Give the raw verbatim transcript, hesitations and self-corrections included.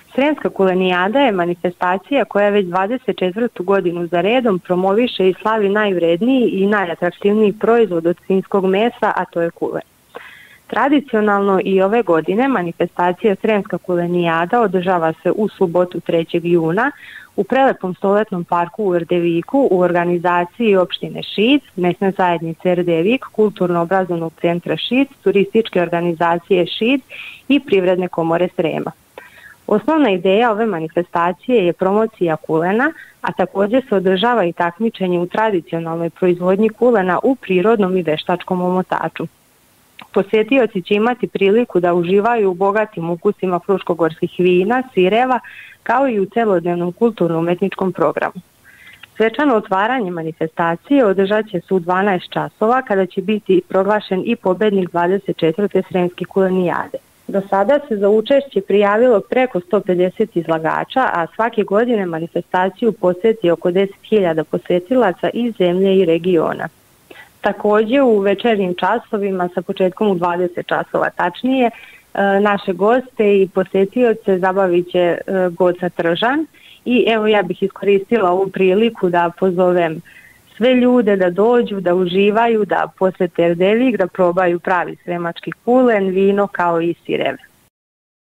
Sremska kulenijada je manifestacija koja već dvadeset četvrtu godinu za redom promoviše i slavi najvredniji i najatraktivniji proizvod od svinjskog mesa, a to je kulen. Tradicionalno i ove godine manifestacija Sremska kulenijada održava se u subotu trećeg juna u prelepom stoletnom parku u Erdeviku u organizaciji opštine Šid, mesne zajednice Erdevik, kulturno-obrazovnog centra Šid, turističke organizacije Šid i Privredne komore Srema. Osnovna ideja ove manifestacije je promocija kulena, a također se održava i takmičenje u tradicionalnoj proizvodnji kulena u prirodnom i veštačkom omotaču. Posjetioci će imati priliku da uživaju u bogatim ukusima fruškogorskih vina, sireva, kao i u celodnevnom kulturno-umetničkom programu. Svečano otvaranje manifestacije održat će se u dvanaest časova kada će biti proglašen i pobednik dvadeset četvrte Sremske kulenijade. Do sada se za učešće prijavilo preko sto pedeset izlagača, a svake godine manifestaciju posjeti oko deset hiljada posjetilaca iz zemlje i regiona. Također u večernjim časovima sa početkom u dvadeset časova tačnije naše goste i posjetioce zabavit će Goca Tržan i evo ja bih iskoristila ovu priliku da pozovem sve ljude da dođu, da uživaju, da posjete Erdevik, da probaju pravi sremački kulen, vino kao i sireve.